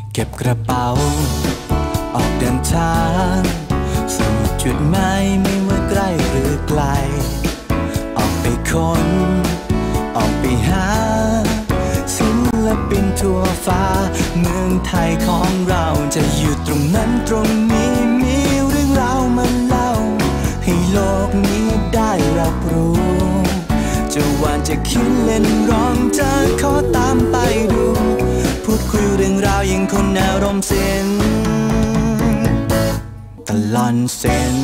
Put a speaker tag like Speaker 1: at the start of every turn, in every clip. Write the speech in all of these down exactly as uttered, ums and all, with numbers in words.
Speaker 1: เก็บกระเป๋าออกเดินทางสู่จุดหมายไม่ว่าใกล้หรือไกลออกไปค้นออกไปหาศิลปินทั่วฟ้าเมืองไทยของเราจะอยู่ตรงนั้นตรงนี้มีเรื่องราวมาเล่าให้โลกนี้ได้รับรู้จะหวานจะคิดเล่นร้องจะขอตามไปดูพูดคุยเรื่องราวยังคนอารมณ์เส้นตลอดเส้น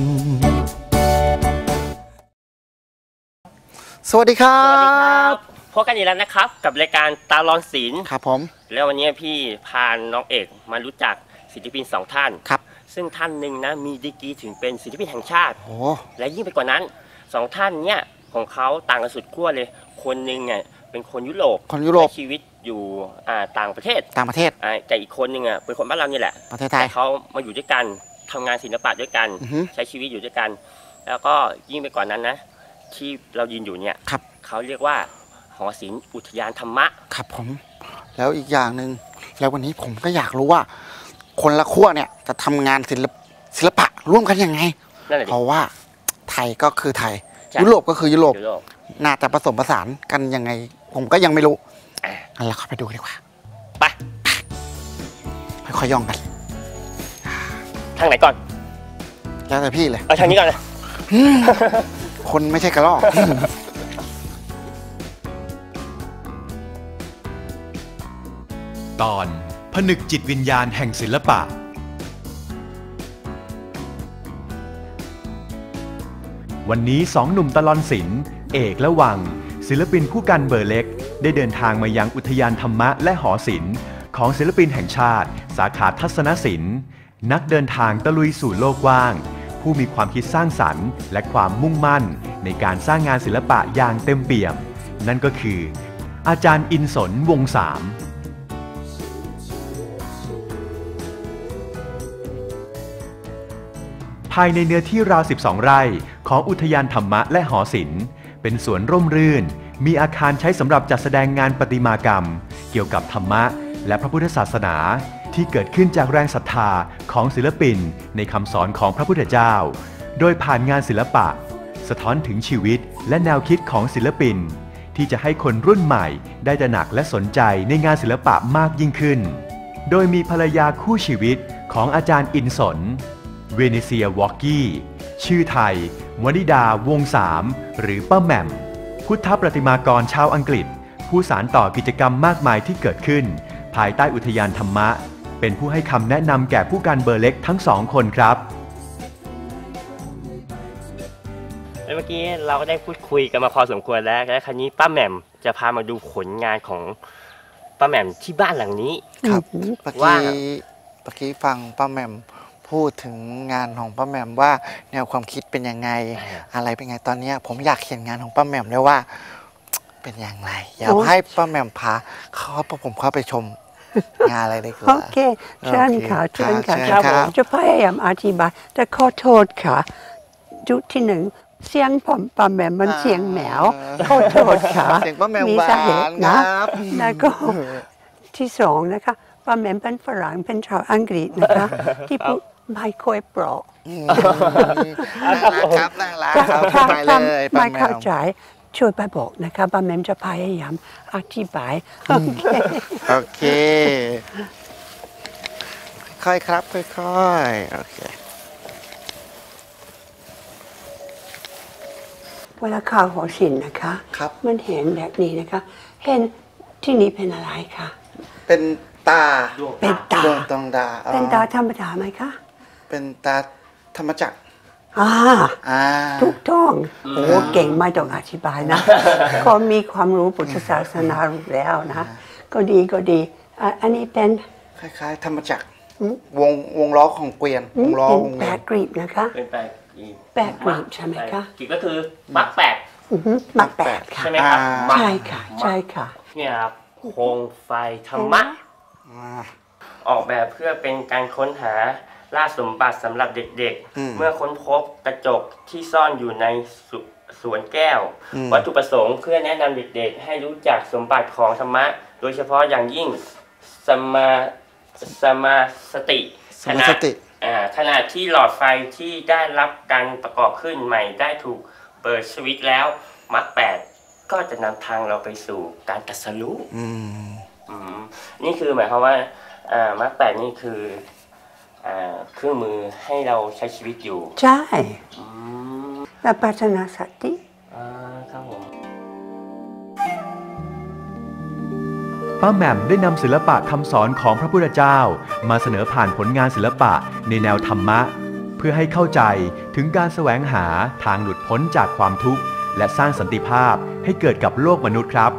Speaker 2: สวัสดีครับ
Speaker 3: พบกันอีกแล้วนะครับกับรายการตาลอนศิลป์
Speaker 2: ครับผม
Speaker 3: แล้ววันนี้พี่พาน้องเอกมารู้จักศิลปินสองท่าน
Speaker 2: ครับ
Speaker 3: ซึ่งท่านหนึ่งนะมีดีกรีถึงเป็นศิลปินแห่งชาติ
Speaker 2: โอ้
Speaker 3: และยิ่งไปกว่านั้นสองท่านเนี่ยของเขาต่างกันสุดขั้วเลยคนหนึ่งเนี่ยเป็นคนยุโรป
Speaker 2: คนยุโรป
Speaker 3: ชีวิตอยู่ต่างประเทศ
Speaker 2: ต่างประเทศ
Speaker 3: แต่อีกคนหนึ่งอ่ะเป็นคนบ้านเรานี่แหละ
Speaker 2: ประเทศไทย
Speaker 3: เขามาอยู่ด้วยกันทำงานศิลปะด้วยกันใช้ชีวิตอยู่ด้วยกันแล้วก็ยิ่งไปกว่านั้นนะที่เรายืนอยู่เนี่ยเขาเรียกว่าหอศิลป์อุทยานธรรมะ
Speaker 2: ครับผมแล้วอีกอย่างหนึ่งแล้ววันนี้ผมก็อยากรู้ว่าคนละขั้วเนี่ยจะทำงานศิลปศิลปะร่วมกันยังไงเพราะว่าไทยก็คือไทยยุโรปก็คือยุโรปน่าจะผสมผสานกันยังไงผมก็ยังไม่รู้งั้นเราเข้าไปดูดีกว่า
Speaker 3: ไป
Speaker 2: ค่อยๆย่องกัน
Speaker 3: ทางไหนก่อน
Speaker 2: แล้วแต่พี่เลย
Speaker 3: เอาทางนี้ก่อนเลย
Speaker 2: คนไม่ใช่กระรอก
Speaker 4: ตอนผนึกจิตวิญญาณแห่งศิลปะวันนี้สองหนุ่มตลอนศิลป์เอกและวังศิลปินผู้กันเบอร์เล็กได้เดินทางมายังอุทยานธรรมะและหอศิลป์ของศิลปินแห่งชาติสาขาทัศนศิลป์นักเดินทางตะลุยสู่โลกกว้างผู้มีความคิดสร้างสรรค์และความมุ่งมั่นในการสร้างงานศิลปะอย่างเต็มเปี่ยมนั่นก็คืออาจารย์อินสนวงศ์สามภายในเนื้อที่ราวสิบสองไร่ของอุทยานธรรมะและหอศิลป์เป็นสวนร่มรื่นมีอาคารใช้สำหรับจัดแสดงงานประติมากรรมเกี่ยวกับธรรมะและพระพุทธศาสนาที่เกิดขึ้นจากแรงศรัทธาของศิลปินในคำสอนของพระพุทธเจ้าโดยผ่านงานศิลปะสะท้อนถึงชีวิตและแนวคิดของศิลปินที่จะให้คนรุ่นใหม่ได้ตระหนักและสนใจในงานศิลปะมากยิ่งขึ้นโดยมีภรรยาคู่ชีวิตของอาจารย์อินสนเวเนเซียวอกกี้ชื่อไทยวนิดาวงศ์สามหรือป้าแหม่มพุทธประติมากรชาวอังกฤษผู้สานต่อกิจกรรมมากมายที่เกิดขึ้นภายใต้อุทยานธรรมะเป็นผู้ให้คำแนะนำแก่ผู้กันเบอร์เล็กทั้งสองคนครับ
Speaker 3: เมื่อกี้เราก็ได้พูดคุยกันมาพอสมควรแล้วและคราวนี้ป้าแหม่มจะพามาดูผลงานของป้าแหม่มที่บ้านหลังนี้
Speaker 2: ครับเมื่อกี้เมื่อกี้ฟังป้าแหม่มพูดถึงงานของป้าแหม่มว่าแนวความคิดเป็นยังไงอะไรเป็นไงตอนนี้ผมอยากเห็นงานของป้าแหม่มด้วยว่าเป็นอย่างไรอยากให้ป้าแหม่มพาเขาผมเข้าไปชมงานอะไรได้ก่อน
Speaker 5: โอเคเชิญค่ะเชิญค่ะจะพยายามอธิบายแต่ขอโทษค่ะจุดที่หนึ่งเสียงผมป้าแหม่มมันเสียงแมวขอโทษค่ะ
Speaker 2: เสียงป้าแหม่มหวานนะ
Speaker 5: แล้วก็ที่สองนะคะป้าแหม่มเป็นฝรั่งเป็นชาวอังกฤษนะคะที่พูดไม่ค่อยเปราะ
Speaker 2: ครับน่ารัก
Speaker 5: ครับไปเลยไม่เข้าใจช่วยไปบอกนะคะป้าแหม่มจะพยายามอธิบาย
Speaker 2: โอเคค่อยครับค่อยๆโอเค
Speaker 5: เวลาข่าวหอศิลป์นะคะมันเห็นแบบนี้นะคะเห็นที่นี้เป็นอะไรคะ
Speaker 2: เป็นตา
Speaker 5: เป็นตา
Speaker 2: ดวงตองดา
Speaker 5: เป็นตาธรรมดาไหมคะ
Speaker 2: เป็นตาธรรมจักร
Speaker 5: อ่าถูกต้องโอ้เก่งไม่ต้องอธิบายนะก็มีความรู้พุทธศาสนารู้แล้วนะก็ดีก็ดีอันนี้เป็น
Speaker 2: คล้ายๆธรรมจักรวงวงล้อของเกวียนวงล้อวง
Speaker 5: แปดกรีบนะคะ
Speaker 3: เป็นแปด
Speaker 5: แปดกรีบใช่ไหมคะ
Speaker 3: กรีบก็คือมักแปด
Speaker 5: มักแปดค่ะ
Speaker 3: ใช่ไหมครับ
Speaker 5: ใช่ค่ะใช่ค่ะ
Speaker 3: เนี่ยครับโคมไฟธรรมะออกแบบเพื่อเป็นการค้นหาล่าสมบัติสำหรับเด็กๆเมื่อค้นพบกระจกที่ซ่อนอยู่ในสวนแก้ววัตถุประสงค์เพื่อแนะนำเด็กๆให้รู้จักสมบัติของธรรมะโดยเฉพาะอย่างยิ่งสมาสมาสติ
Speaker 2: สมาสติ
Speaker 3: ขณะที่หลอดไฟที่ได้รับการประกอบขึ้นใหม่ได้ถูกเปิดสวิตช์แล้วมรรคแปดก็จะนำทางเราไปสู่การตรัสรู้นี่คือหมายความว่ามรรคแปดนี่คือเครื่องมือให้เราใช้ชีวิตอยู่
Speaker 5: ใช่และปัจนาสติ
Speaker 3: ครับผม
Speaker 4: ป้าแหม่มได้นำศิลปะคำสอนของพระพุทธเจ้ามาเสนอผ่านผลงานศิลปะในแนวธรรมะเพื่อให้เข้าใจถึงการแสวงหาทางหลุดพ้นจากความทุกข์และสร้างสันติภาพให้เกิดกับโลกมนุษย์ครับ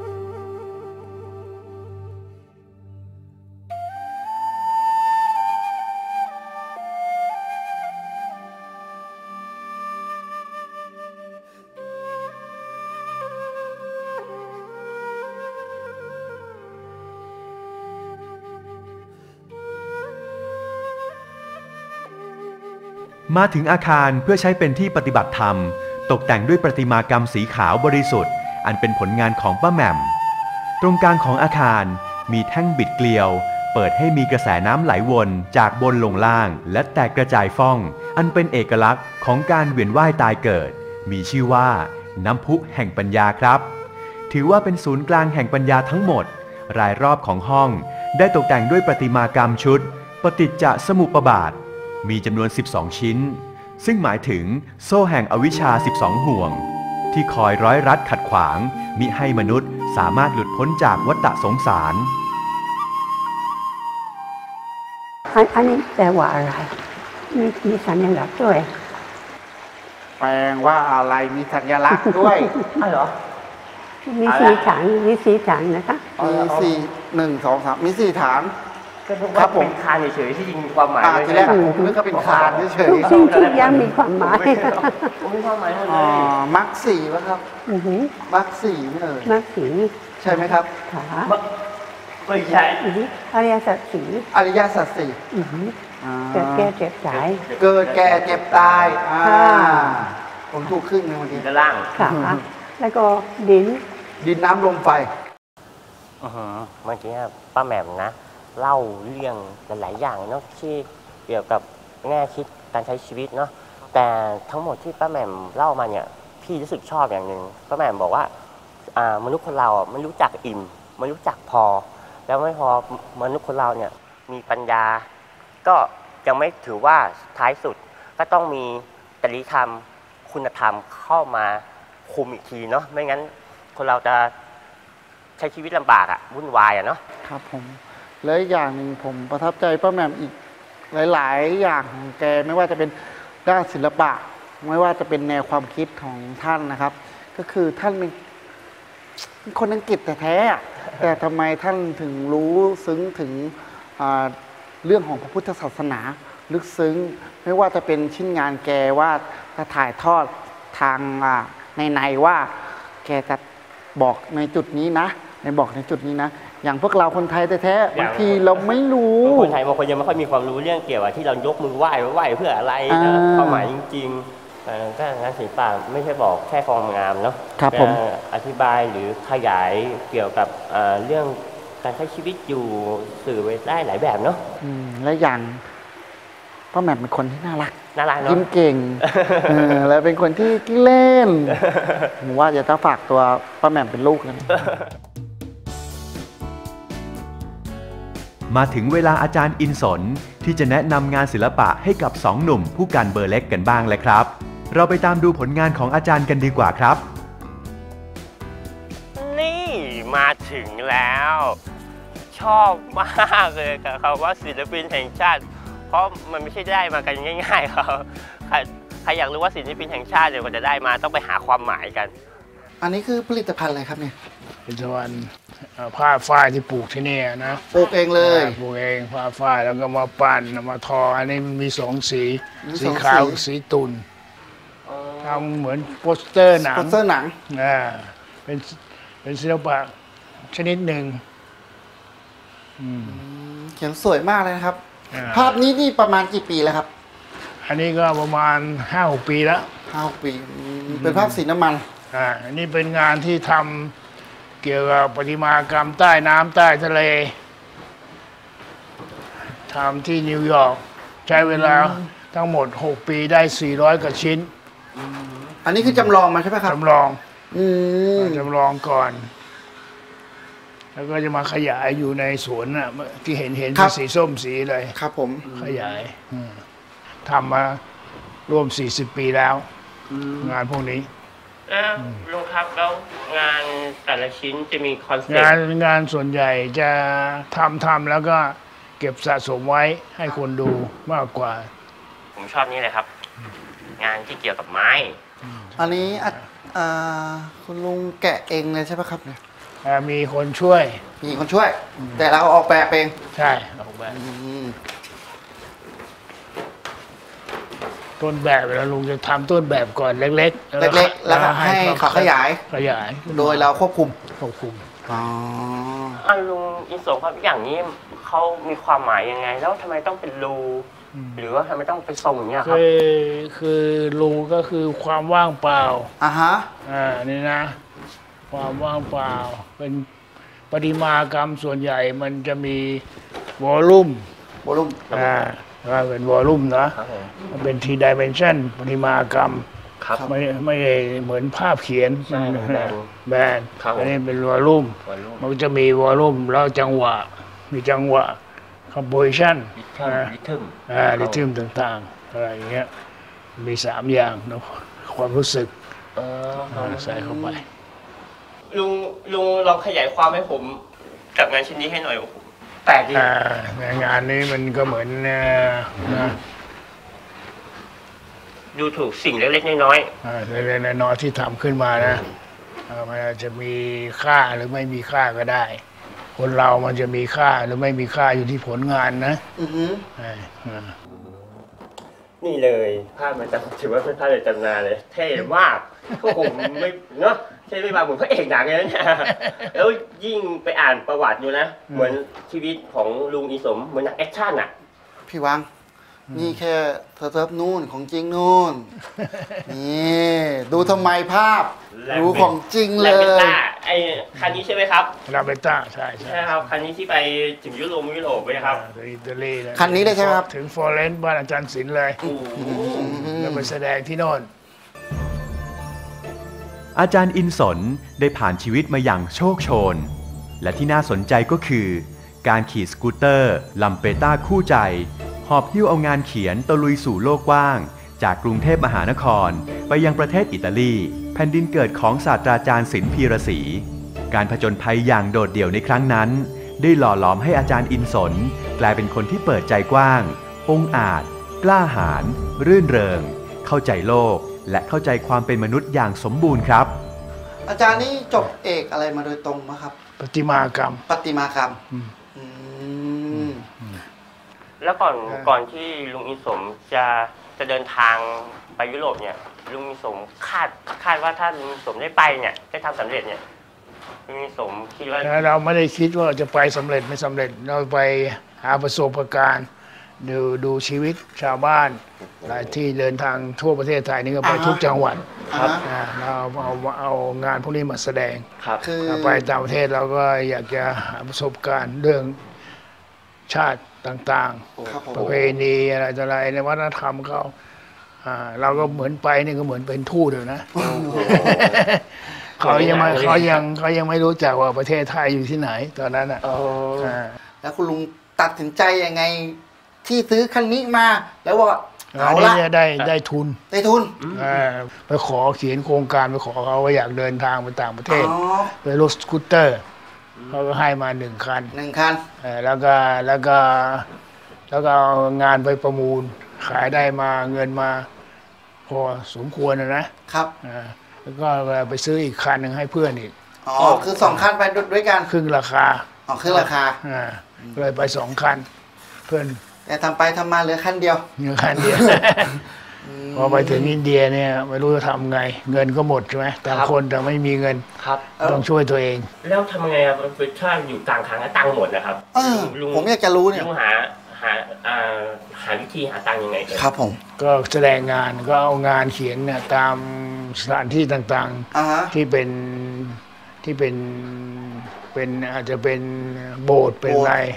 Speaker 4: มาถึงอาคารเพื่อใช้เป็นที่ปฏิบัติธรรมตกแต่งด้วยประติมากรรมสีขาวบริสุทธิ์อันเป็นผลงานของป้าแหม่มตรงกลางของอาคารมีแท่งบิดเกลียวเปิดให้มีกระแสน้ำไหลวนจากบนลงล่างและแตกกระจายฟ่องอันเป็นเอกลักษณ์ของการเวียนว่ายตายเกิดมีชื่อว่าน้ำพุแห่งปัญญาครับถือว่าเป็นศูนย์กลางแห่งปัญญาทั้งหมดรายรอบของห้องได้ตกแต่งด้วยประติมากรรมชุดปฏิจจสมุปบาทมีจำนวนสิบสองชิ้นซึ่งหมายถึงโซ่แห่งอวิชชาสิบสองห่วงที่คอยร้อยรัดขัดขวางมิให้มนุษย์สามารถหลุดพ้นจากวัฏสงสาร
Speaker 5: อันนี้แปลว่าอะไรมีมีสัญลักษณ์ด้วย
Speaker 2: แปลว่าอะไรมีสัญลักษณ์ด้วย
Speaker 3: อ๋อเหรอ
Speaker 5: มีสี่ฐานมีสี่ฐานนะคะ
Speaker 2: มีสี่หนึ่งสองสามมีสี่ฐาน
Speaker 3: ครับผมคานเฉยๆที่จริงมีความหมาย
Speaker 2: ทีแรกผมนึกว่าเป็นคานเฉย
Speaker 5: ๆทุกอย่างมีความหมาย
Speaker 3: มีความหมาย
Speaker 2: อ๋อมรรคสี่ป่ะครับมรรคสี่นี่เออ
Speaker 5: มรรคสี่
Speaker 2: ใช่ไหมครับ
Speaker 5: ค่ะ
Speaker 3: ไม่ใช่
Speaker 5: อริยสัจสี่
Speaker 2: อริยสัจสี่
Speaker 5: เกิดแก่เจ็บตาย
Speaker 2: เกิดแก่เจ็บตายผมถูกครึ่งในวันนี้
Speaker 3: ด้านล่าง
Speaker 5: ค่ะแล้วก็ดิน
Speaker 2: ดินน้ำลมไฟ
Speaker 3: เมื่อกี้ป้าแหม่มนะเล่าเรื่องหลายๆอย่างเนาะที่เกี่ยวกับแง่คิดการใช้ชีวิตเนาะแต่ทั้งหมดที่ป้าแหม่มเล่ามาเนี่ยพี่รู้สึกชอบอย่างหนึ่งป้าแหม่มบอกว่ามนุษย์คนเราไม่รู้จักอิ่มไม่รู้จักพอแล้วไม่พอมนุษย์คนเราเนี่ยมีปัญญาก็ยังไม่ถือว่าท้ายสุดก็ต้องมีจริยธรรมคุณธรรมเข้ามาคุมอีกทีเนาะไม่งั้นคนเราจะใช้ชีวิตลำบากอ่ะวุ่นวายอ่ะเนาะ
Speaker 2: ครับผมและอีกอย่างหนึ่งผมประทับใจป้าแหม่มอีกหลายๆอย่างของแกไม่ว่าจะเป็นด้านศิลปะไม่ว่าจะเป็นแนวความคิดของท่านนะครับก็คือท่านเป็นคนอังกฤษแต่แท้แต่ทำไมท่านถึงรู้ซึ้งถึงเรื่องของพระพุทธศาสนาลึกซึ้งไม่ว่าจะเป็นชิ้นงานแกว่าจะถ่ายทอดทางในในว่าแกจะบอกในจุดนี้นะในบอกในจุดนี้นะอย่างพวกเราคนไทยแท้ๆบางทีเราไม่รู้
Speaker 3: คนไทยบางคนยังไม่ค่อยมีความรู้เรื่องเกี่ยวกับที่เรายกมือไหว้ไหว้เพื่ออะไรนะความหมายจริงๆก็งานศิลปะไม่ใช่บอกแค่ความงามเนาะ
Speaker 2: ครับผม
Speaker 3: อธิบายหรือขยายเกี่ยวกับเรื่องการใช้ชีวิตอยู่สื่อไว้ได้หลายแบบเนาะ
Speaker 2: และอย่างป้าแหม่มเป็นคนที่น่ารัก
Speaker 3: น่ารักเนาะ
Speaker 2: ยิ้มเก่งแล้วเป็นคนที่ขี้เล่นผมว่าจะต้องฝากตัวป้าแหม่มเป็นลูกแล้ว
Speaker 4: มาถึงเวลาอาจารย์อินสนที่จะแนะนำงานศิลปะให้กับสองหนุ่มผู้กันเบอร์เล็กกันบ้างเลยครับเราไปตามดูผลงานของอาจารย์กันดีกว่าครับ
Speaker 3: นี่มาถึงแล้วชอบมากเลยกับคำว่าศิลปินแห่งชาติเพราะมันไม่ใช่ได้มากันง่ายๆครับใครใครอยากรู้ว่าศิลปินแห่งชาติเดี๋ยวกว่าจะได้มาต้องไปหาความหมายกัน
Speaker 2: อันนี้คือผลิตภัณฑ์อะไรครับเนี่ย
Speaker 6: เป็นสวรรค์ผ้าฝ้ายที่ปลูกที่นี่นะ
Speaker 2: ปลูกเองเลย
Speaker 6: ปลูกเองผ้าฝ้ายแล้วก็มาปั้นมาทออันนี้มันมีสองสีสีขาวสีตุ่นทำเหมือนโปสเตอร์หนัง
Speaker 2: โปสเตอร์หนัง
Speaker 6: อ่าเป็นเป็นศิลปะชนิดหนึ่ง
Speaker 2: เขียนสวยมากเลยนะครับภาพนี้นี่ประมาณกี่ปีแล้วครับ
Speaker 6: อันนี้ก็ประมาณห้าหกปีแล้ว
Speaker 2: ห้าหกปีเป็นภาพสีน้ำมัน
Speaker 6: อ่าอันนี้เป็นงานที่ทำเกี่ยวกับประติมากรรมใต้น้ำใต้ทะเลทำที่นิวยอร์กใช้เวลาทั้งหมดหกปีได้สี่ร้อยกว่าชิ้น
Speaker 2: อันนี้คือจำลองมาใช่ไหมครับ
Speaker 6: จำลอง
Speaker 2: อืม
Speaker 6: จำลองก่อน แล้วก็จะมาขยายอยู่ในสวนน่ะที่เห็นเห็นเป็นสีส้มสีเลย
Speaker 2: ครับผม
Speaker 6: ขยายอืมทำมาร่วมสี่สิบปีแล้ว งานพวกนี้
Speaker 3: แล้วลุงครับแล้วงานแต่ละชิ้นจะมีคอนเซ็ป
Speaker 6: งาน
Speaker 3: ต์
Speaker 6: งานส่วนใหญ่จะทำทำแล้วก็เก็บสะสมไว้ให้คนดูมากกว่า
Speaker 3: ผมชอบนี่เลยครับ งานที่เกี่ยวกับไม้
Speaker 2: อันนี้อ่ะอ่าคุณลุงแกะเองเลยใช่ไหมครับเนี่ย
Speaker 6: อ่ามีคนช่วย
Speaker 2: มีคนช่วย แต่เราออกแบบเอง
Speaker 6: ใช่ออกแบบ
Speaker 2: อืม
Speaker 6: ต้นแบบแล้วลุงจะทำต้นแบบก่อนเล็กๆ
Speaker 2: เล็กๆแล้วก็ให้เขาขยาย
Speaker 6: ขยาย
Speaker 2: โดยเราควบคุม
Speaker 6: ควบคุม
Speaker 2: อ๋อ
Speaker 3: อ่ะลุงอินสมครับอย่างนี้เขามีความหมายยังไง แล้วทำไมต้องเป็นรู หรือว่าทำไมต้องเป็นทรงอย่างเงี้ยครับ
Speaker 6: คือคือรูก็คือความว่างเปล่า
Speaker 2: อ่าฮะ
Speaker 6: อ่านี่นะ ความว่างเปล่า เป็นประติมากรรมส่วนใหญ่มันจะมีวอลลุ่ม
Speaker 2: โวลุ่ม
Speaker 6: อ่าว่าเป็นวอลลุ่มนะครับ
Speaker 3: ผม
Speaker 6: มันเป็นทีดิเมนชันประติมากรรม
Speaker 3: ครับ
Speaker 6: ไม่ไม่ได้เหมือนภาพเขียน
Speaker 3: ใช่มันแบน
Speaker 6: แบน
Speaker 3: ครับผม
Speaker 6: อันนี้เป็นวอลลุ่ม
Speaker 3: วอลลุ่ม
Speaker 6: มันจะมีวอลลุ่มแล้วจังหวะ มีจังหวะคอมโพซิชัน
Speaker 3: ลิทึมลิทึม
Speaker 6: อ่าริทึมต่างๆอะไรอย่างเงี้ยมีสามอย่างนะความรู้สึก
Speaker 3: เออ
Speaker 6: อ่าใส่เข้าไป
Speaker 3: ลุงลุงลองขยายความให้ผมกับงานชิ้นนี้ให้หน่อยผมแปลกดี
Speaker 6: อ่างานนี้มันก็เหมือนเอ่อนะ
Speaker 3: ดูถูกสิ่งเล็กๆน้อย
Speaker 6: อ่าเล็กๆน้อยๆที่ทำขึ้นมานะอ่ามันอาจจะมีค่าหรือไม่มีค่าก็ได้ คนเรามันจะมีค่าหรือไม่มีค่าอยู่ที่ผลงานนะ
Speaker 2: อือฮึ
Speaker 6: อ่าอ่า
Speaker 3: ๆนี่เลยภาพมันจะถือว่าเป็นภาพในตำนานเลย เท่มากพวกผมไม่เนาะเท่ไม่มาเหมือนพระเอกหนังเลยนะเนี่ยแล้วยิ่งไปอ่านประวัติอยู่นะ เหมือนชีวิตของลุงอีสมเหมือนหนังแอคชั่นอ่ะ
Speaker 2: พี่วัง นี่แค่เซิร์ฟนู่นของจริงนู่น นี่ดูทำไมภาพ
Speaker 3: และ
Speaker 2: ดูของจริงเล
Speaker 3: และเป็น
Speaker 2: ย
Speaker 3: ต้าไอ้คันนี้ใช่ไหมครับ
Speaker 6: ลาเบต้าใช่ใช่
Speaker 3: ใช่ครับคันนี้ที่ไปถึงยุโรปยุโรปเลยครับ
Speaker 6: อ่าถึงอิตาลีะ
Speaker 2: คันนี้เลยใช่ไหมครับ
Speaker 6: ถึงฟลอเรนซ์บ้านอาจารย์ศิลป์เลย
Speaker 3: โอ้โห
Speaker 6: แล้วไปแสดงที่โน่น
Speaker 4: อาจารย์อินสนได้ผ่านชีวิตมาอย่างโชคโชน และที่น่าสนใจก็คือ การขี่สกูตเตอร์ลัมเปต้าคู่ใจ หอบหิ้วเอางานเขียนตะลุยสู่โลกกว้าง จากกรุงเทพมหานคร ไปยังประเทศอิตาลี แผ่นดินเกิดของศาสตราจารย์ศิลป์พีระศรีการผจญภัยอย่างโดดเดี่ยวในครั้งนั้น ได้หล่อหลอมให้อาจารย์อินสนกลายเป็นคนที่เปิดใจกว้าง องอาจ กล้าหาญรื่นเริง เข้าใจโลก และเข้าใจความเป็นมนุษย์อย่างสมบูรณ์ครับ
Speaker 2: อาจารย์นี่จบเอกอะไรมาโดยตรงไหมครับ
Speaker 6: ประติมากรรม
Speaker 2: ประติมากรรม
Speaker 6: อืม
Speaker 2: อืม
Speaker 3: แล้วก่อน
Speaker 6: ใช่
Speaker 3: ก่อนที่ลุงอินสมจะจะเดินทางไปยุโรปเนี่ยลุงอินสมคาดคาดว่าถ้าลุงอินสมได้ไปเนี่ยได้ทำสำเร็จเนี่ยลุงอินสมคิดว่า
Speaker 6: แล้วเราไม่ได้คิดว่าจะไปสำเร็จไม่สำเร็จ เราไปหาประสบการณ์ ดูดูชีวิตชาวบ้านหลายที่เดินทางทั่วประเทศไทยนี่ก็ไป
Speaker 2: อ่าฮะ
Speaker 6: ทุกจังหวัด
Speaker 2: ครับ
Speaker 6: อ่าเราเอาเอาเอางานพวกนี้มาแสดง
Speaker 3: ครับ
Speaker 2: คือ
Speaker 6: ถ้าไปต่างประเทศเราก็อยากจะหาประสบการณ์เรื่องชาติต่าง
Speaker 2: ครับผม
Speaker 6: ๆ ประเพณีอะไรต่ออะไรในวัฒนธรรมเขาอ่าเราก็เหมือนไปนี่ก็เหมือนเป็นทูตเลยนะ เขายังไม่เขายังเขายังไม่รู้จักว่าประเทศไทยอยู่ที่ไหนตอนนั้นอ่ะ
Speaker 3: เออ
Speaker 6: อ่า
Speaker 2: แล้วคุณลุงตัดสินใจยังไง ที่ซื้อคันนี้มา แล้วว่า
Speaker 6: อั
Speaker 2: เอา
Speaker 6: นนี้
Speaker 2: ละ
Speaker 6: จะได้ได้ทุน
Speaker 2: ได้ทุน
Speaker 6: อ่าไปขอเขียนโครงการไปขอเขาว่าอยากเดินทางไปต่างประเท
Speaker 2: อ๋
Speaker 6: ศ
Speaker 2: อ
Speaker 6: ไปรถสกูตเตอร์เขาก็ให้มาหนึ่งคัน
Speaker 2: หนึ่งคัน
Speaker 6: เอ่อแล้วก็แล้วก็แล้วก็เอางานไปประมูล ขายได้มาเงินมา พอสมควรนะนะครับ อ่าแล้วก็ไปซื้ออีกคันหนึ่งให้เพื่อนอีก
Speaker 2: อ๋อ คือสองคันไปด้วยกัน
Speaker 6: ครึ่งราคา
Speaker 2: อ๋อคือราคา
Speaker 6: อ่าก็เลยไปสองคัน เพื่อน
Speaker 2: แต่ทำไปทำมาเหลือคันเดียว
Speaker 6: เงินคันเดียวพอไปถึงอินเดียเนี่ยไม่รู้จะทำไง เงินก็หมดใช่ไหมต่างคนแต่ไม่มีเงิน
Speaker 3: ครับ
Speaker 6: ต้องช่วยตัวเอง
Speaker 3: แล้วทำยังไงครับคือถ้าอยู่กลางทางแล้วตังค์หมดนะครับ
Speaker 2: เออ
Speaker 3: ลุง
Speaker 2: ผมอยากจะรู้เนี่ย
Speaker 3: ลุงหาหาอ่าหาวิธีหาตังค์ยังไงเอ่ย
Speaker 2: ครับผม
Speaker 6: ก็แสดงงานก็เอางานเขียนเนี่ยตามสถานที่ต่าง
Speaker 2: อ่าฮะ
Speaker 6: ๆ ที่เป็นที่เป็นเป็นอาจจะเป็นโบสถ์เป็นอะไร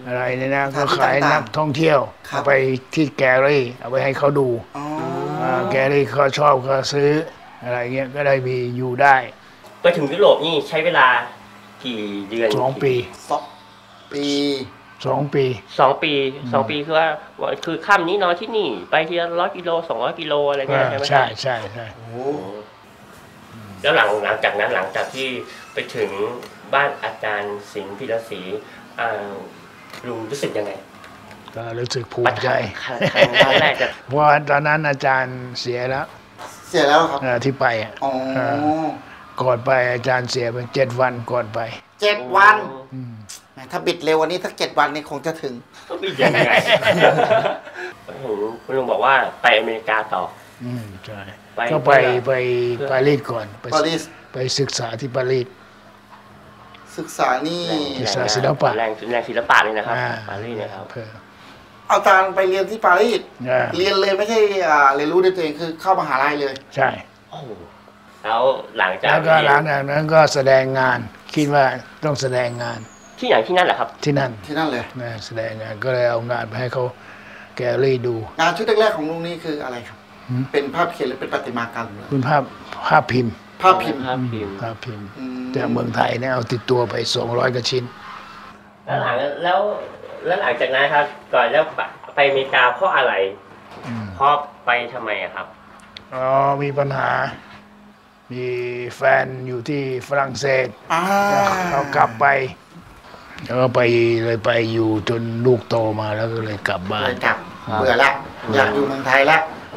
Speaker 6: อะไรเนี่ยนะก็ขายนักท่องเที่ยวเอาไปที่แกลเลอรี่เอาไปให้เขาดูแกลเลอรี่เขาชอบเขาซื้ออะไรเงี้ยก็ได้มีอยู่ได้
Speaker 3: ไปถึงยุโรปนี่ใช้เวลากี่เดือน
Speaker 6: สองปี
Speaker 2: สองปี
Speaker 6: สองปี
Speaker 3: สองปีสองปีคือว่าคือค่ำนี้นอนที่นี่ไปทีละร้อยกิโลสองร้อยกิโลอะไรเงี้ยใช่ไหม
Speaker 6: ใช่ใช่ใช่
Speaker 3: แล้วหลังหลังจากนั้นหลังจากที่ไปถึงบ้านอาจารย์สิงห์พิรศรีลุงรู้สึกยังไง
Speaker 6: ก็รู้สึกภูมิใจ
Speaker 3: ครั้งแรก
Speaker 6: เพราะตอนนั้นอาจารย์เสียแล้ว
Speaker 2: เสียแล้วครับ
Speaker 6: ที่ไปก่อนไปอาจารย์เสียไปเจ็ดวันก่อนไป
Speaker 2: เจ็ดวันถ้าบิดเร็ววันนี้สักเจ็ดวันนี้คงจะถึง
Speaker 3: ก็บิดยังไงคุณลุงบอกว่าไปอเมริกาต่อ
Speaker 6: อืมใช่ก็ไปไปปารีสก่อน
Speaker 2: ปารีส
Speaker 6: ไปศึกษาที่ปารีส
Speaker 2: ศึกษานี่
Speaker 6: ศึกษาศิลปะ
Speaker 3: แรงแรงศิลปะเลยนะครับปารีสนะครับ
Speaker 2: เอาจารย์ไปเรียนที่ปารีสเรียนเลยไม่ใช่เรียนรู้ด้วยตัวเองคือเข้ามหาลัยเลย
Speaker 6: ใช่
Speaker 3: แล้วหลังจาก
Speaker 6: แล้วก็หลังจากนั้นก็แสดงงานคิดว่าต้องแสดงงาน
Speaker 3: ที่ไหนที่นั่นแหละครับ
Speaker 6: ที่นั่น
Speaker 2: ที่นั่นเลย
Speaker 6: นะแสดงงานก็เลยเอางานไปให้เขาแกลลี่ดู
Speaker 2: งานชุดแรกๆของลุงนี่คืออะไรครับเป็นภาพเขียนหรือเป็นประติมากรรม
Speaker 6: เป็นภาพภาพพิมพ์
Speaker 2: ภาพพิมพ์
Speaker 3: ภาพพิมพ์
Speaker 6: ภาพพิมพ์จากเมืองไทยเนี่ยเอาติดตัวไปสองร้อยกว่าชิ้น
Speaker 3: แล้วหลังแล้วแล้วหลังจากนั้นครับก่อนแล้วไปอเมริกาเพราะอะไรเพราะไปทำไมครับ
Speaker 6: อ๋อมีปัญหามีแฟนอยู่ที่ฝรั่งเศสเขากลับไปแล้วก็ไปเลยไปอยู่จนลูกโตมาแล้วก็เลยกลับบ้าน
Speaker 2: กลับเบื่อละอยากอยู่เมืองไทยละ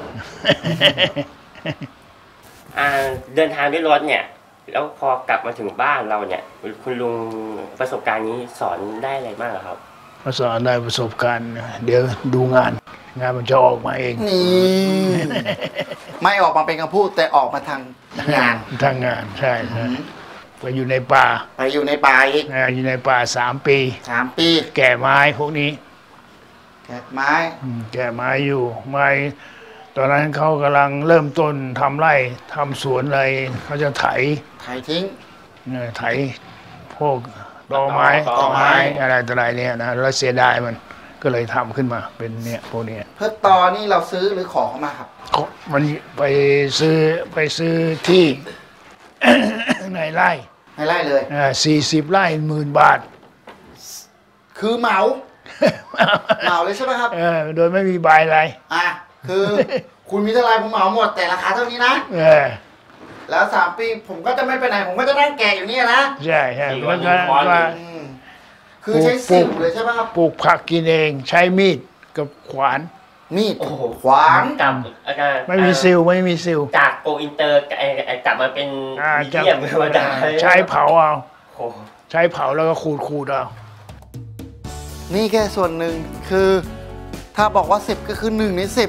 Speaker 3: เดินทางด้วยรถเนี่ยแล้วพอกลับมาถึงบ้านเราเนี่ยคุณลุงประสบการณ์นี้สอนได้อะไรบ้างครับ
Speaker 6: สอนได้ประสบการณ์เดี๋ยวดูงานงานมันจะออกมาเอง
Speaker 2: นี่ไม่ออกมาเป็นคำพูดแต่ออกมาทางงาน
Speaker 6: ทางงานใช่ไปอยู่ในป่า
Speaker 2: ไปอยู่ในป่าอีก
Speaker 6: อยู่ในป่าสามปี
Speaker 2: สามปี
Speaker 6: แก่ไม้พวกนี้
Speaker 2: แก่ไม้
Speaker 6: แก่ไม้อยู่ไม้ตอนนั้นเขากำลังเริ่มต้นทำไร่ทำสวนอะไรเขาจะไถ
Speaker 2: ไถทิ้ง
Speaker 6: เนี่ยไถพวกตอไม้ตอไม้อะไรต่ออะไรเนี่ยนะแล้วเสียดายมันก็เลยทำขึ้นมาเป็นเนี่ยพวกนี้
Speaker 2: เพื่อตอนี่เราซื้อหรือขอเขามาครับ
Speaker 6: มันไปซื้อไปซื้อที่ในไร่
Speaker 2: ในไร่เลย
Speaker 6: อ่าสี่สิบไร่หมื่นบาท
Speaker 2: คือเหมาเหมาเลยใช่ไหมครับ
Speaker 6: เออโดยไม่มีใบอะไร
Speaker 2: อ่ะคือคุณมีเท่าไรผมเหมาหมดแต่ราคาเท่านี้นะเออแล้วสามปีผมก็จะไม่ไปไหนผมก็จะนั่งแก่อยู่นี่นะ
Speaker 6: ใช่ใช่แล้วก็
Speaker 2: คือใช้สิวเลยใช่ไหมครับ
Speaker 6: ปลูกผักกินเองใช้มีดกับขวาน
Speaker 2: มีดขวาน
Speaker 3: กับ
Speaker 6: ไม่มีซิลไม่มีซิล
Speaker 3: จากโกอินเตอร์กลับมาเป็นมีเดียมธรรมดา
Speaker 6: ใช้เผาเอาใช้เผาแล้วก็ขูดขูดเอา
Speaker 2: นี่แค่ส่วนหนึ่งคือถ้าบอกว่าสิบก็คือหนึ่งในสิบ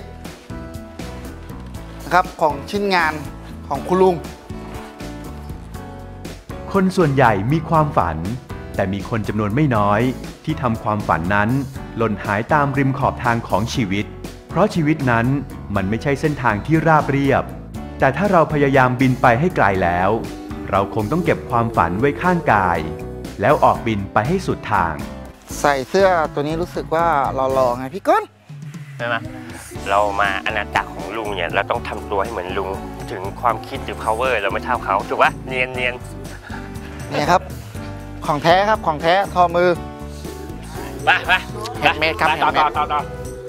Speaker 2: นะครับของชิ้นงานของคุณลุง
Speaker 4: คนส่วนใหญ่มีความฝันแต่มีคนจำนวนไม่น้อยที่ทำความฝันนั้นหล่นหายตามริมขอบทางของชีวิตเพราะชีวิตนั้นมันไม่ใช่เส้นทางที่ราบเรียบแต่ถ้าเราพยายามบินไปให้ไกลแล้วเราคงต้องเก็บความฝันไว้ข้างกายแล้วออกบินไปให้สุดทาง
Speaker 2: ใส่เสื้อตัวนี้รู้สึกว่าหล่อๆไงพี่ก้น
Speaker 3: ใช่ไหมเรามาอาณาจักรของลุงเนี่ยเราต้องทำตัวให้เหมือนลุงถึงความคิดหรือ power เราไม่เท่าเขาถูกปะเนียนเนียน
Speaker 2: นี่ครับของแท้ครับของแท้ทอมือ
Speaker 3: ไปไป
Speaker 2: แฮนด์เมดครับ
Speaker 3: ต่อต่อต่อต่อ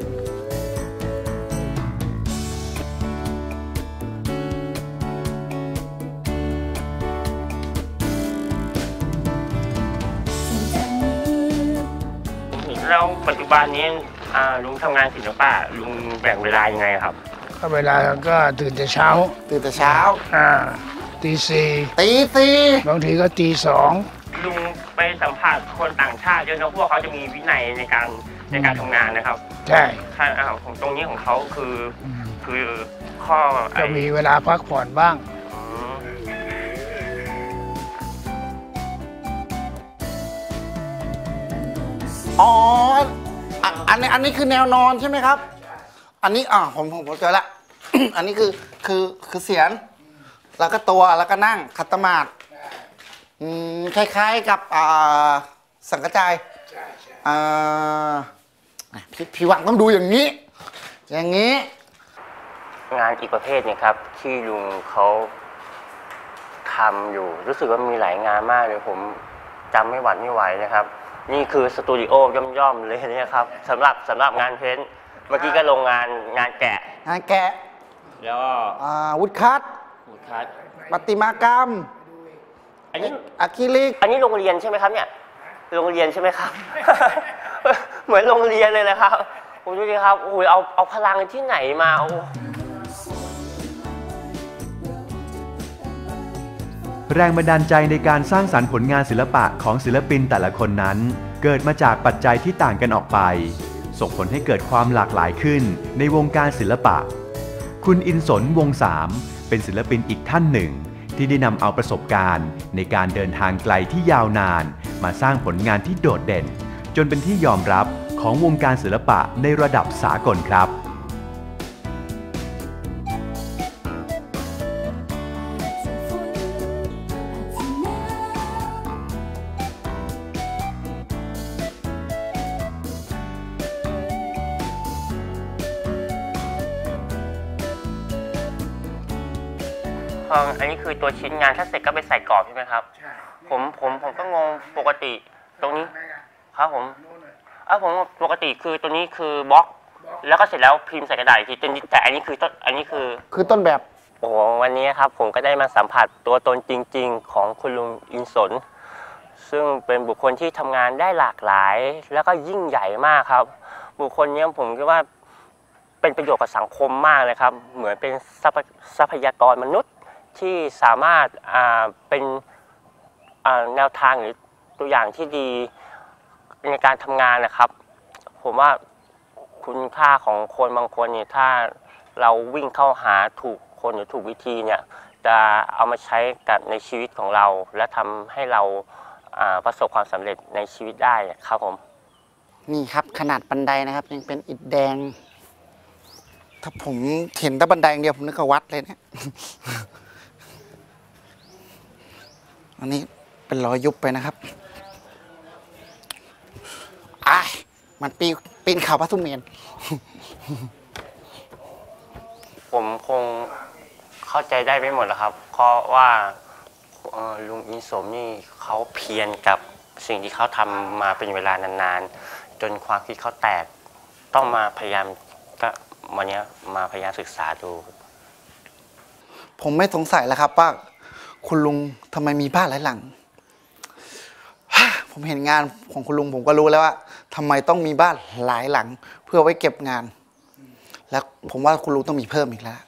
Speaker 3: แล้วปัจจุบันนี้ลุงทำงานศิลปะลุงแบ่งเวลายังไงครับ
Speaker 6: ก็เวลาก็ตื่นแต่เช้า
Speaker 2: ตื่นแต่เช้า
Speaker 6: อ่าตีสี่
Speaker 2: ตีสี่
Speaker 6: บางทีก็ตีสอง
Speaker 3: ลุงไปสัมผัสคนต่างชาติเยอะนะพวกเขาจะมีวินัยในการในการทำงานนะครับ
Speaker 6: ใช่
Speaker 3: ค่าของตรงนี้ของเขาคือคือข้อ
Speaker 6: จะมีเวลาพักผ่อนบ้าง
Speaker 2: อ๋ออันนี้อันนี้คือแนวนอนใช่ไหมครับอันนี้อ่าผมผมเจอละ อันนี้คือคือคือเสียนแล้วก็ตัวแล้วก็นั่งขัดสมาธิคล้ายๆกับอ่าสังกจายอ่าพี่พี่หวังต้องดูอย่างนี้อย่างนี้
Speaker 3: งานอีกประเภทเนี่ยครับที่ลุงเขาทำอยู่รู้สึกว่ามีหลายงานมากเลยผมจำไม่หวั่นไม่ไหวนะครับนี่คือสตูดิโอย่อมๆเลยเนี่ยครับสำหรับสำหรับงานเพ้นท์เมื่อกี้ก็โรงงานงานแกะ
Speaker 2: งานแกะ
Speaker 3: แล้วก็
Speaker 2: วุดคัท
Speaker 3: วุดคัท
Speaker 2: ประติมากรรม
Speaker 3: อันนี้
Speaker 2: อะคริลิก
Speaker 3: อันนี้โรงเรียนใช่ไหมครับเนี่ยโรงเรียนใช่ไหมครับ เหมือนโรงเรียนเลยนะครับผมดูดิครับโอ้ยเอาเอาพลังที่ไหนมา
Speaker 4: แรงบันดาลใจในการสร้างสรรค์ผลงานศิลปะของศิลปินแต่ละคนนั้นเกิดมาจากปัจจัยที่ต่างกันออกไปส่งผลให้เกิดความหลากหลายขึ้นในวงการศิลปะคุณอินสนวงสามเป็นศิลปินอีกท่านหนึ่งที่ได้นำเอาประสบการณ์ในการเดินทางไกลที่ยาวนานมาสร้างผลงานที่โดดเด่นจนเป็นที่ยอมรับของวงการศิลปะในระดับสากลครับ
Speaker 3: อันนี้คือตัวชิ้นงานถ้าเสร็จก็ไปใส่กรอบใช่ไหมครับผมผมผมก็งงปกติตรงนี้ครับผมอ่ะผมปกติคือตัวนี้คือบล็อกแล้วก็เสร็จแล้วพิมพ์ใส่กระดาษอีกทีแต่อันนี้คือต้นอันนี้คือ
Speaker 2: คือต้นแบบ
Speaker 3: โอ้วันนี้ครับผมก็ได้มาสัมผัสตัวตนจริงๆของคุณลุงอินสนซึ่งเป็นบุคคลที่ทำงานได้หลากหลายแล้วก็ยิ่งใหญ่มากครับบุคคลนี้ผมคิดว่าเป็นประโยชน์กับสังคมมากเลยครับเหมือนเป็นทรัพยากรมนุษย์ที่สามารถเป็นแนวทางหรือตัวอย่างที่ดีในการทำงานนะครับผมว่าคุณค่าของคนบางคนเนี่ยถ้าเราวิ่งเข้าหาถูกคนหรือถูกวิธีเนี่ยจะเอามาใช้กับในชีวิตของเราและทำให้เราประสบความสำเร็จในชีวิตได้ครับผม
Speaker 2: นี่ครับขนาดบันไดนะครับยังเป็นอิฐแดงถ้าผมเห็นแต่บันไดอย่างเดียวผมนึกว่าวัดเลยเนี่ยอันนี้เป็นรอยยุบไปนะครับอ่ะมันปีปีนเขาพระสุเมน
Speaker 3: ผมคงเข้าใจได้ไม่หมดแล้วครับเพราะว่าลุงอินสมนี่เขาเพียรกับสิ่งที่เขาทำมาเป็นเวลานานๆจนความคิดเขาแตกต้องมาพยายามก็วันนี้มาพยายามศึกษาดู
Speaker 2: ผมไม่สงสัยแล้วครับว่าคุณลุงทำไมมีบ้านหลายหลังผมเห็นงานของคุณลุงผมก็รู้แล้วว่าทำไมต้องมีบ้านหลายหลังเพื่อไว้เก็บงานแล้วผมว่าคุณลุงต้องมีเพิ่มอีกแล้ว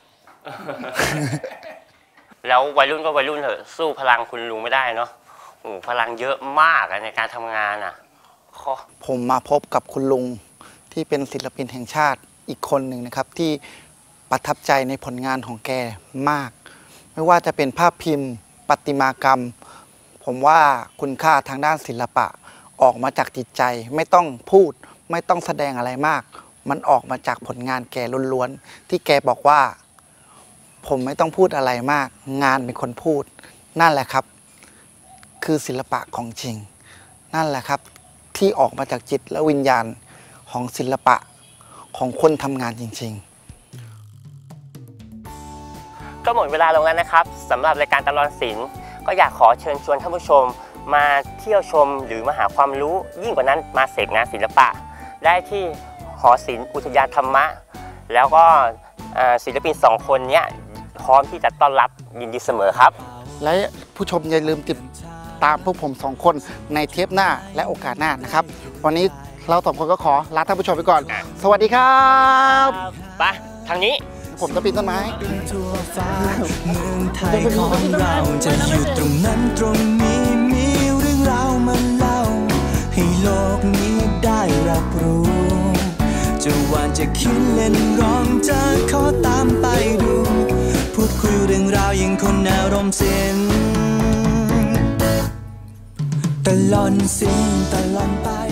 Speaker 3: แล้ววัยรุ่นก็วัยรุ่นเถอะสู้พลังคุณลุงไม่ได้เนาะโอ้พลังเยอะมากในการทำงานอ่ะ
Speaker 2: ผมมาพบกับคุณลุงที่เป็นศิลปินแห่งชาติอีกคนหนึ่งนะครับที่ประทับใจในผลงานของแกมากไม่ว่าจะเป็นภาพพิมพ์ประติมากรรมผมว่าคุณค่าทางด้านศิลปะออกมาจากจิตใจไม่ต้องพูดไม่ต้องแสดงอะไรมากมันออกมาจากผลงานแกล้วนๆที่แกบอกว่าผมไม่ต้องพูดอะไรมากงานเป็นคนพูดนั่นแหละครับคือศิลปะของจริงนั่นแหละครับที่ออกมาจากจิตและวิญญาณของศิลปะของคนทำงานจริง
Speaker 3: ๆก็หมดเวลาลงแล้วนะครับสำหรับรายการตลอดศิลป์ก็อยากขอเชิญชวนท่านผู้ชมมาเที่ยวชมหรือมาหาความรู้ยิ่งกว่านั้นมาเสพงานศิลปะได้ที่หอศิลป์อุทยานธรรมะแล้วก็ศิลปินสองคนนี้พร้อมที่จะต้อนรับยินดีเสมอครับ
Speaker 2: และผู้ชมอย่าลืมติดตามพวกผมสองคนในเทปหน้าและโอกาสหน้านะครับวันนี้เราสองคนก็ขอลาท่านผู้ชมไปก่อนสวัสดีครับ
Speaker 3: ไปทางนี้
Speaker 2: ผมจะปีนต้นไม้
Speaker 1: เมืองไทยของเราจะอยู่ตรงนั้นตรงนี้มีเรื่องราวมาเล่าให้โลกนี้ได้รับรู้จะหวานจะคิดเล่นร้องจะขอตามไปดูพูดคุยเรื่องราวยังคนอารมณ์ศิลป์ตลอดศิลป์ตลอดไป